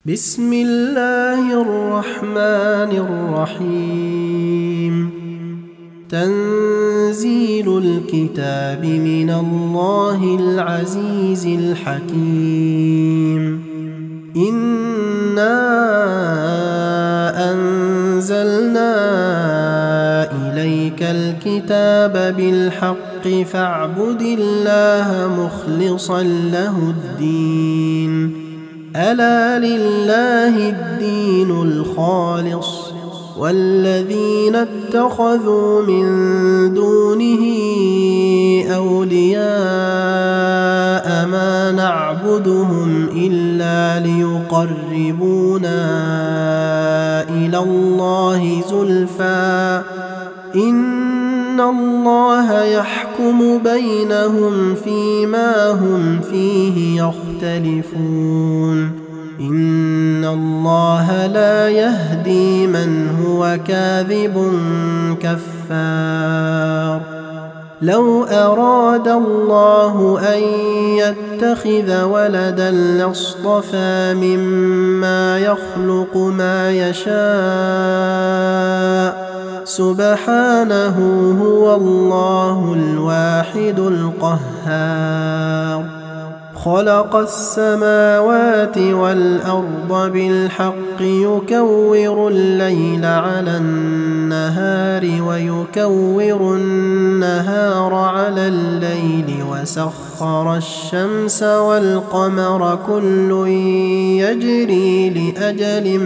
بسم الله الرحمن الرحيم. تنزيل الكتاب من الله العزيز الحكيم. إنا أنزلنا إليك الكتاب بالحق فاعبد الله مخلصا له الدين. ألا لله الدين الخالص والذين اتخذوا من دونه أولياء ما نعبدهم إلا ليقربونا إلى الله زلفى إن الله يحكم بينهم فيما هم فيه يختلفون. إن الله لا يهدي من هو كاذب كفار. لو أراد الله أن يتخذ ولدا لاصطفى مما يخلق ما يشاء سبحانه هو الله الواحد القهار. خلق السماوات والأرض بالحق يكور الليل على النهار ويكور النهار على الليل وسخر الشمس والقمر كل يجري لأجل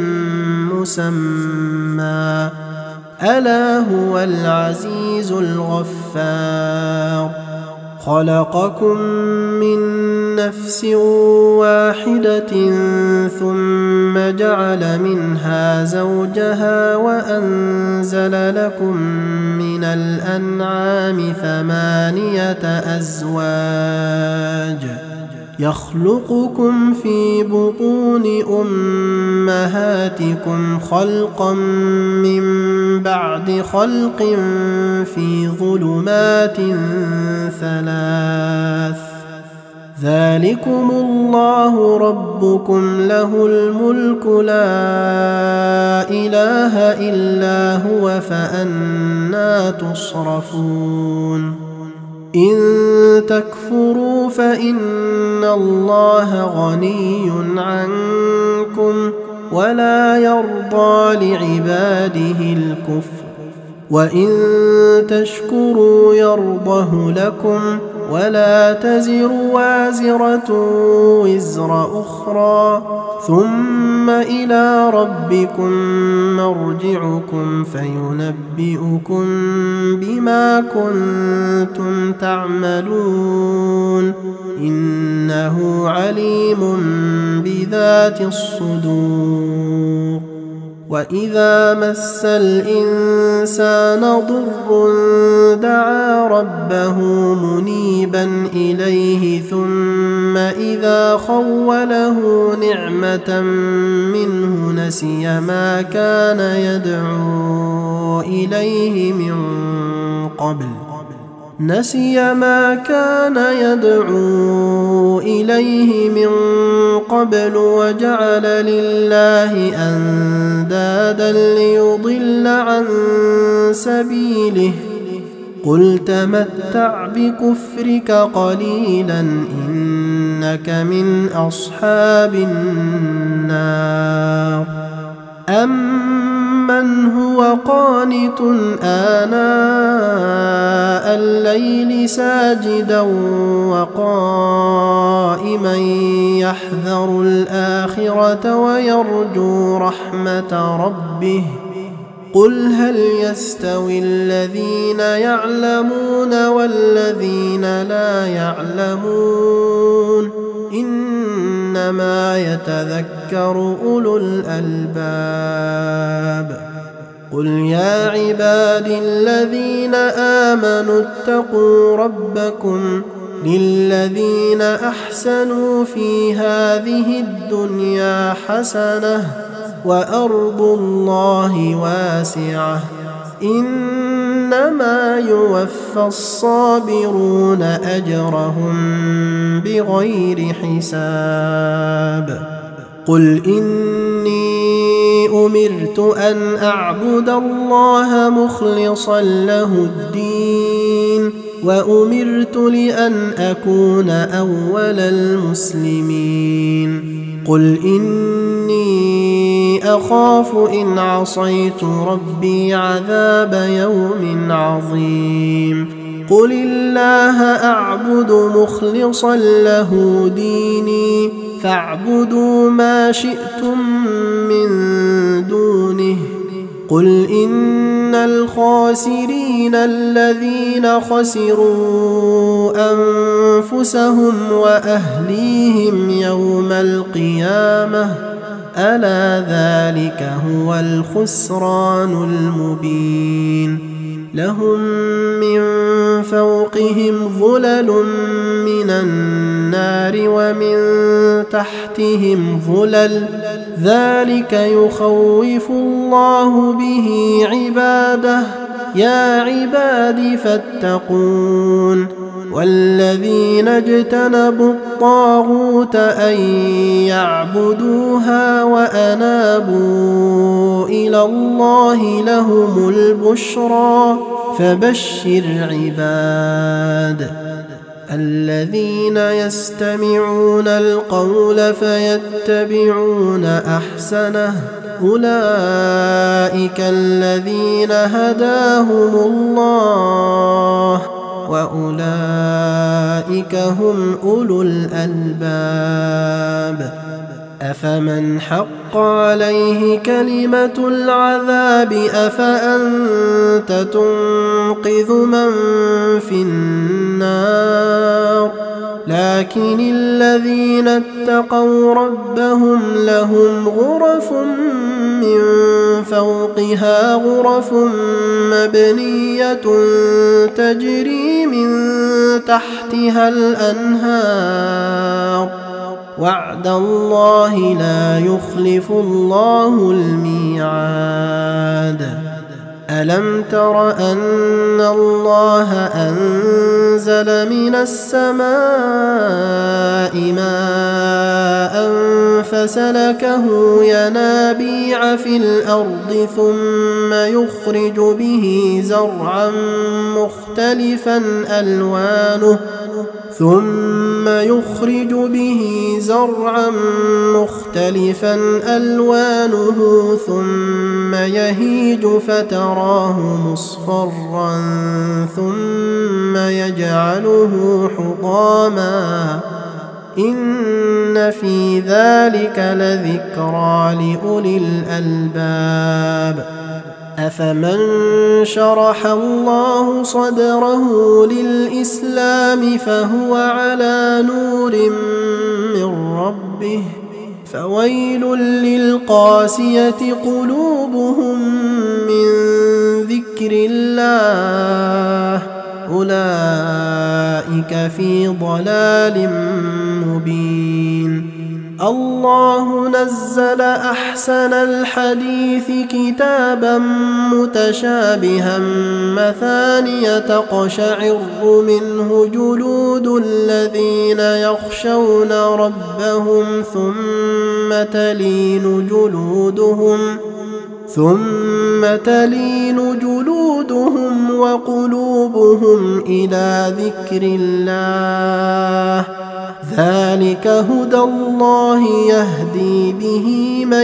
مسمى ألا هو العزيز الغفار. خلقكم من نفس واحدة ثم جعل منها زوجها وأنزل لكم من الأنعام 8 أزواج يخلقكم في بطون أمهاتكم خلقا من بعد خلق في ظلمات 3 ذلكم الله ربكم له الملك لا إله إلا هو فأنى تصرفون. إن تكفروا فإن الله غني عنكم ولا يرضى لعباده الكفر وإن تشكروا يرضه لكم ولا تزر وازرة وزر أخرى ثم إلى ربكم مرجعكم فينبئكم بما كنتم تعملون إنه عليم بذات الصدور. وإذا مس الإنسان ضر دعا ربه منيبا إليه ثم إذا خوله نعمة منه نسي ما كان يدعو إليه من قبل وجعل لله أندادا ليضل عن سبيله قل تمتع بكفرك قليلا إنك من أصحاب النار. أمن هو قانت آناء الليل ساجدا وقائما يحذر الآخرة ويرجو رحمة ربه قل هل يستوي الذين يعلمون والذين لا يعلمون إنما يتذكر أولو الألباب. قل يا عبادي الذين آمنوا اتقوا ربكم للذين أحسنوا في هذه الدنيا حسنة وأرض الله واسعة إنما يوفى الصابرون أجرهم بغير حساب. قل إني أمرت أن أعبد الله مخلصا له الدين وأمرت لأن أكون أول المسلمين قل إني أخاف إن عصيت ربي عذاب يوم عظيم قل الله أعبد مخلصا له ديني فاعبدوا ما شئتم من دونه قل إن الخاسرين الذين خسروا أنفسهم وأهليهم يوم القيامة ألا ذلك هو الخسران المبين لهم من فوقهم ظلل من النار ومن تحتهم ظلل ذلك يخوف الله به عباده يا عباد فاتقون والذين اجتنبوا الطاغوت أن يعبدوها وأنابوا إلى الله لهم البشرى فبشر عباد الذين يستمعون القول فيتبعون أحسنه أولئك الذين هداهم الله وأولئك هم أولو الألباب أفمن حق عليه كلمة العذاب أفأنت تنقذ من في النار لكن الذين اتقوا ربهم لهم غرف من فوقها غرف مبنية تجري من تحتها الأنهار وعد الله لا يخلف الله الميعاد ألم تر أن الله أنزل من السماء ماء فسلكه ينابيع في الأرض ثم يخرج به زرعا مختلفا ألوانه ثم يهيج فتراه مصفرا ثم يجعله حطاما إن في ذلك لذكرى لأولي الألباب أفمن شرح الله صدره للإسلام فهو على نور من ربه فويل للقاسية قلوبهم من ذكر الله أولئك في ضلال مبين الله نزل أحسن الحديث كتابا متشابها مثانية تقشعر منه جلود الذين يخشون ربهم ثم تلين جلودهم وقلوبهم إلى ذكر الله ذلك هدى الله يهدي به من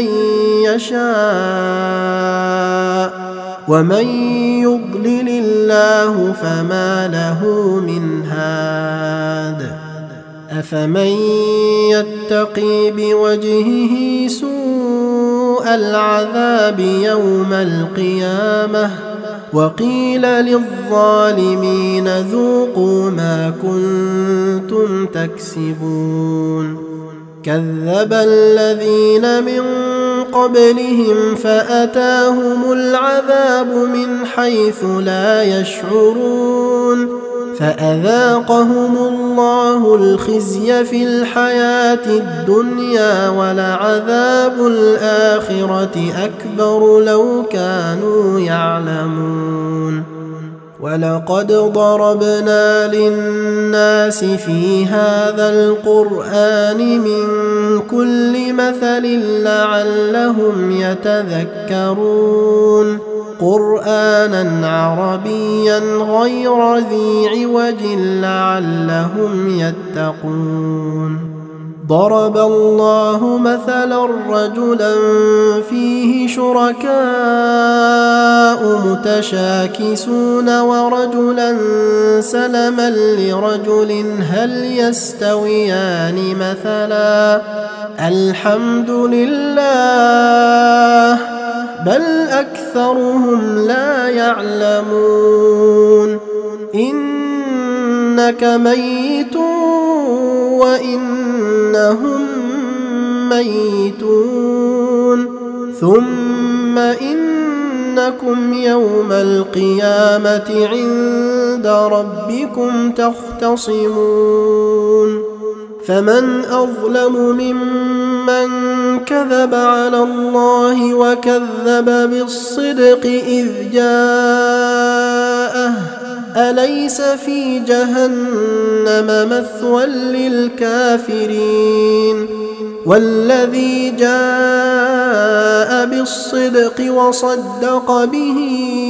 يشاء ومن يضلل الله فما له من هاد أفمن يتقي بوجهه سوء العذاب يوم القيامة وقيل للظالمين ذوقوا ما كنتم تكسبون كذب الذين من قبلهم فأتاهم العذاب من حيث لا يشعرون فأذاقهم الله الخزي في الحياة الدنيا ولعذاب الآخرة أكبر لو كانوا يعلمون ولقد ضربنا للناس في هذا القرآن من كل مثل لعلهم يتذكرون قرآنا عربيا غير ذي عوج لعلهم يتقون ضرب الله مثلا رجلا فيه شركاء متشاكسون ورجلا سلما لرجل هل يستويان مثلا الحمد لله بل أكثرهم لا يعلمون إنك ميت وإنهم ميتون ثم إنكم يوم القيامة عند ربكم تختصمون فمن أظلم ممن كذب على الله وكذب بالصدق إذ جاءه أليس في جهنم مثوى للكافرين والذي جاء بالصدق وصدق به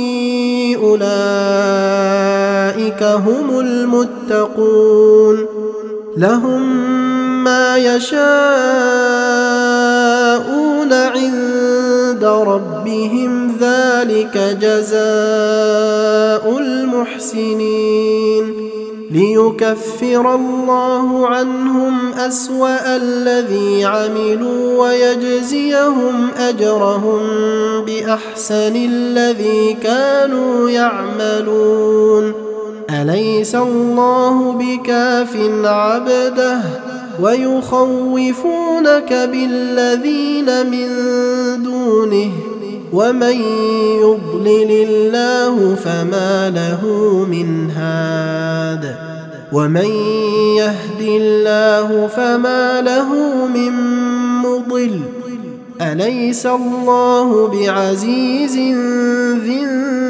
أولئك هم المتقون لهم ما يشاءون عند ربهم ذلك جزاء المحسنين ليكفر الله عنهم أسوأ الذي عملوا ويجزيهم أجرهم بأحسن الذي كانوا يعملون أليس الله بكاف عبده ويخوفونك بالذين من دونه ومن يضلل الله فما له من هاد ومن يهد الله فما له من مضل أليس الله بعزيز ذي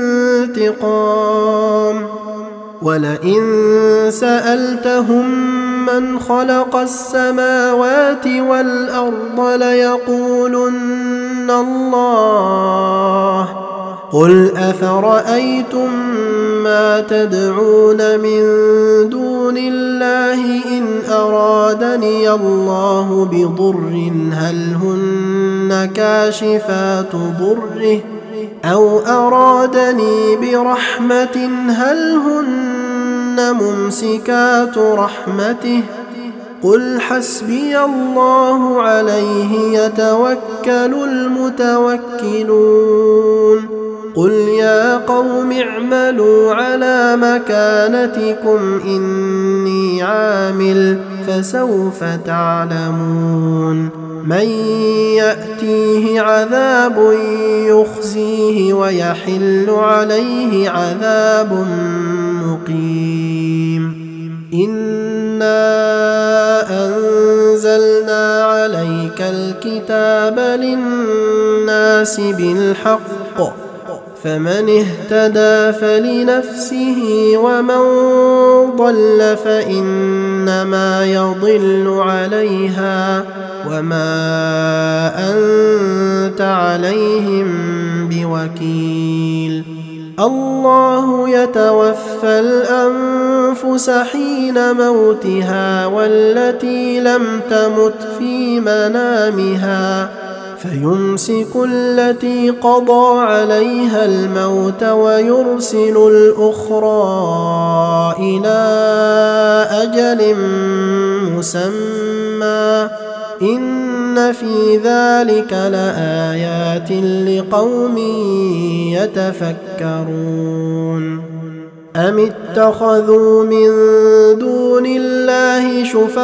انتقام ولئن سألتهم من خلق السماوات والأرض ليقولن الله قل أفرأيتم ما تدعون من دون الله إن أرادني الله بضر هل هن كاشفات ضره أو أرادني برحمة هل هن ممسكات رحمته قل حسبي الله عليه يتوكل المتوكلون قل يا قوم اعملوا على مكانتكم إني عامل فسوف تعلمون من يأتيه عذاب يخزيه ويحل عليه عذاب مقيم إنا أنزلنا عليك الكتاب للناس بالحق فمن اهتدى فلنفسه ومن ضل فإنما يضل عليها وما أنت عليهم بوكيل الله يتوفى الأنفس حين موتها والتي لم تمت في منامها فيمسك التي قضى عليها الموت ويرسل الأخرى إلى أجل مسمى إن في ذلك لآيات لقوم يتفكرون أم اتخذوا من دون الله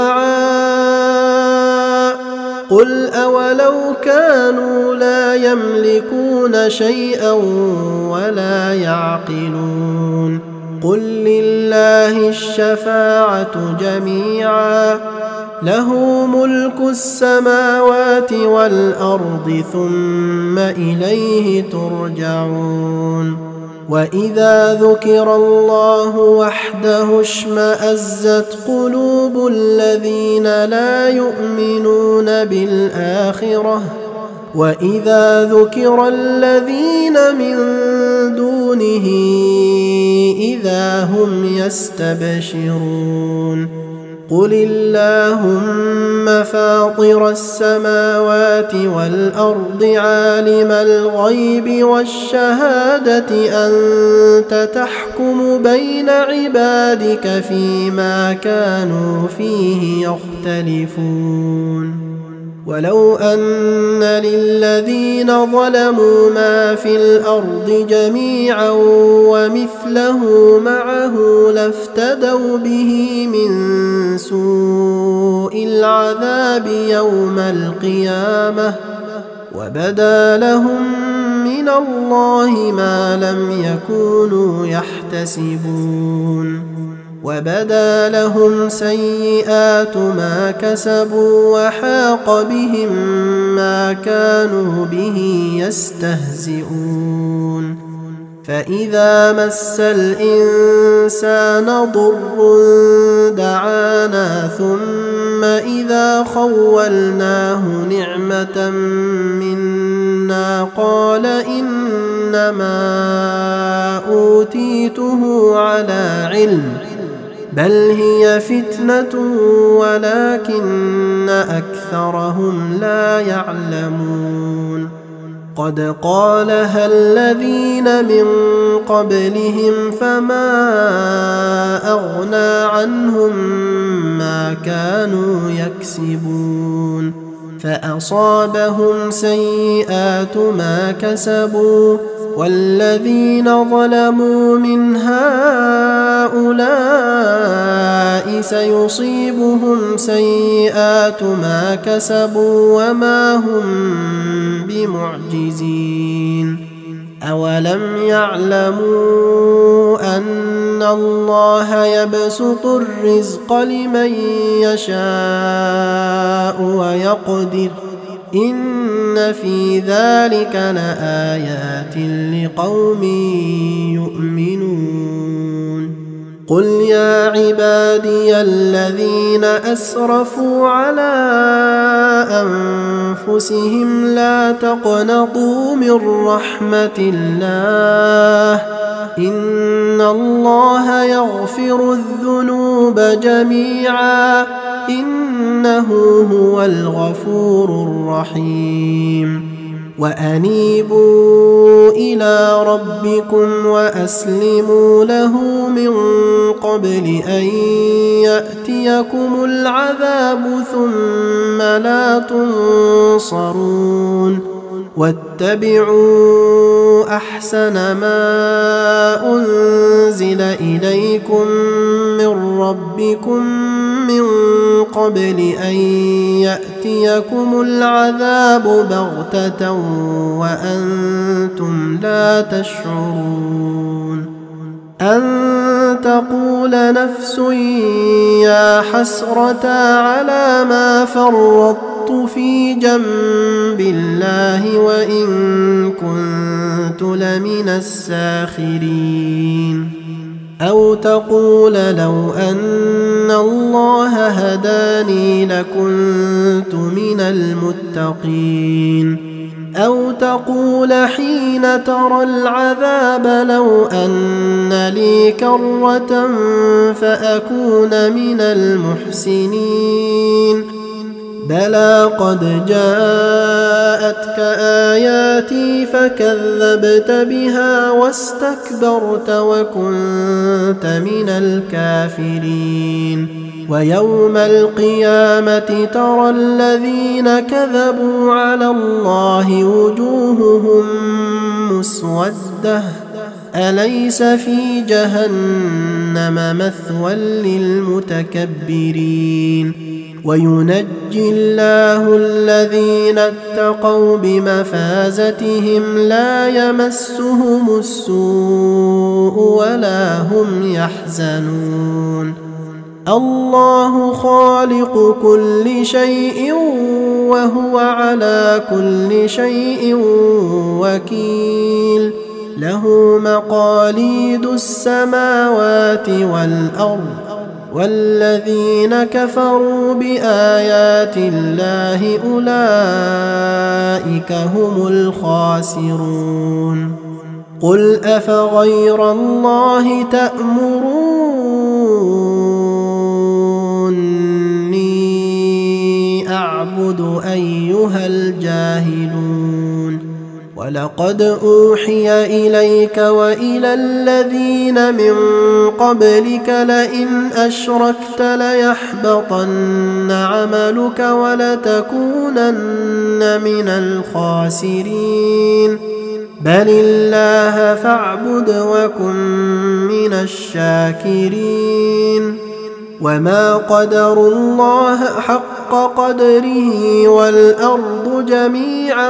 شفعاء قل أولو كانوا لا يملكون شيئا ولا يعقلون قل لله الشفاعة جميعا له ملك السماوات والأرض ثم إليه ترجعون وإذا ذكر الله وحده اشمأزت قلوب الذين لا يؤمنون بالآخرة وإذا ذكر الذين من دونه إذا هم يستبشرون قل اللهم فاطر السماوات والأرض عالم الغيب والشهادة أنت تحكم بين عبادك فيما كانوا فيه يختلفون ولو أن للذين ظلموا ما في الأرض جميعا ومثله معه لافتدوا به من سوء العذاب يوم القيامة وبدا لهم من الله ما لم يكونوا يحتسبون وبدا لهم سيئات ما كسبوا وحاق بهم ما كانوا به يستهزئون فإذا مس الإنسان ضر دعانا ثم إذا خولناه نعمة منا قال إنما أوتيته على علم بل هي فتنة ولكن أكثرهم لا يعلمون قد قالها الذين من قبلهم فما أغنى عنهم ما كانوا يكسبون فأصابهم سيئات ما كسبوا والذين ظلموا من هؤلاء سيصيبهم سيئات ما كسبوا وما هم بمعجزين أولم يعلموا أن الله يبسط الرزق لمن يشاء ويقدر إن في ذلك لآيات لقوم يؤمنون قل يا عبادي الذين أسرفوا على أنفسهم لا تقنطوا من رحمة الله إن الله يغفر الذنوب جميعا إنه هو الغفور الرحيم وأنيبوا إلى ربكم وأسلموا له من قبل أن يأتيكم العذاب ثم لا تنصرون واتبعوا أحسن ما أنزل إليكم من ربكم من قبل أن يأتيكم العذاب بغتة وأنتم لا تشعرون أن تقول نفس يا حسرة على ما فرطت في جنب الله وإن كنت لمن الساخرين أو تقول لو أن الله هداني لكنت من المتقين أو تقول حين ترى العذاب لو أن لي كرة فأكون من المحسنين بلى قد جاءتك آياتي فكذبت بها واستكبرت وكنت من الكافرين ويوم القيامة ترى الذين كذبوا على الله وجوههم مسودة أليس في جهنم مثوى للمتكبرين وينجي الله الذين اتقوا بمفازتهم لا يمسهم السوء ولا هم يحزنون الله خالق كل شيء وهو على كل شيء وكيل له مقاليد السماوات والأرض والذين كفروا بآيات الله أولئك هم الخاسرون قل أفغير الله تأمروني أعبد أيها الجاهلون ولقد أوحي إليك وإلى الذين من قبلك لئن أشركت ليحبطن عملك ولتكونن من الخاسرين بل الله فاعبد وكن من الشاكرين وما قدروا الله حق قدره والأرض جميعا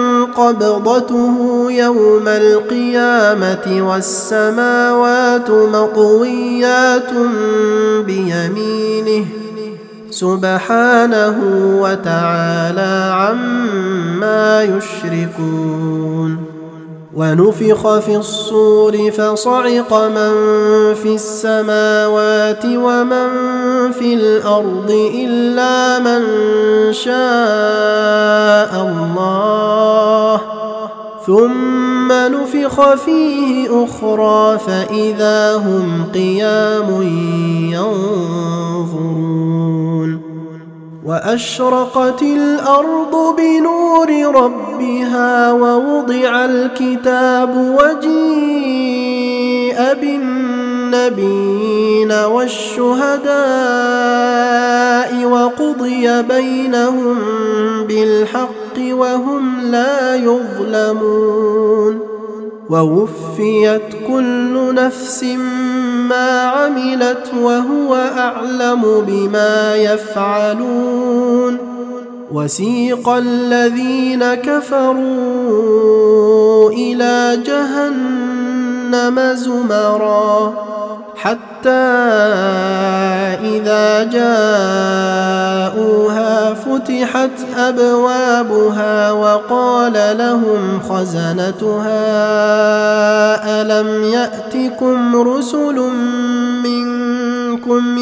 قبضته يوم القيامة والسماوات مطويات بيمينه سبحانه وتعالى عما يشركون ونفخ في الصور فصعق من في السماوات ومن في الأرض إلا من شاء الله ثم نفخ فيه أخرى فإذا هم قيام ينظرون وأشرقت الأرض بنور ربها ووضع الكتاب وجيء بالنبيين والشهداء وقضي بينهم بالحق وهم لا يظلمون ووفيت كل نفس ما عملت وهو أعلم بما يفعلون وسيق الذين كفروا إلى جهنم زمرا حتى إذا جاءوها فتحت أبوابها وقال لهم خزنتها ألم يأتكم رسل منكم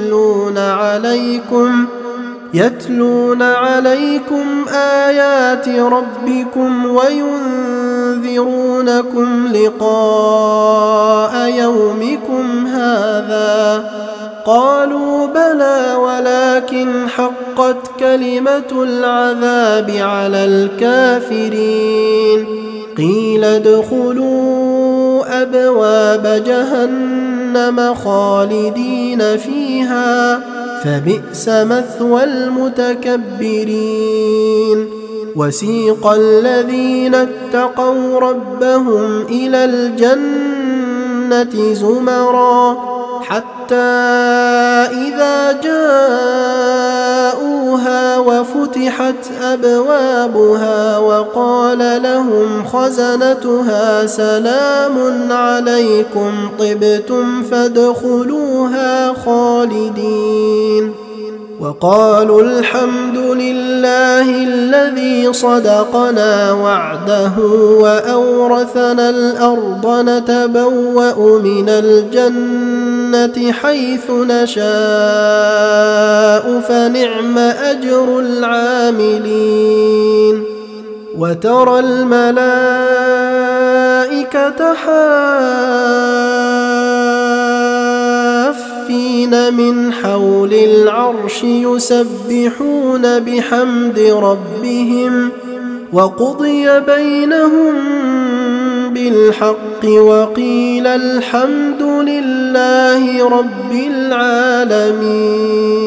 يتلون عليكم آيات ربكم وينذرونكم لقاء يومكم هذا قالوا بلى ولكن حقت كلمة العذاب على الكافرين قيل ادخلوا أبواب جهنم خالدين فيها فبئس مثوى المتكبرين وسيق الذين اتقوا ربهم إلى الجنة زمرا حتى إذا جاءوها وفتحت أبوابها وقال لهم خزنتها سلام عليكم طبتم فادخلوها خالدين وقالوا الحمد لله الذي صدقنا وعده وأورثنا الأرض نتبوأ من الجنة حيث نشاء فنعم أجر العاملين وترى الملائكة حافين من حول العرش يسبحون بحمد ربهم وقضي بينهم بالحق وقيل الحمد لله رب العالمين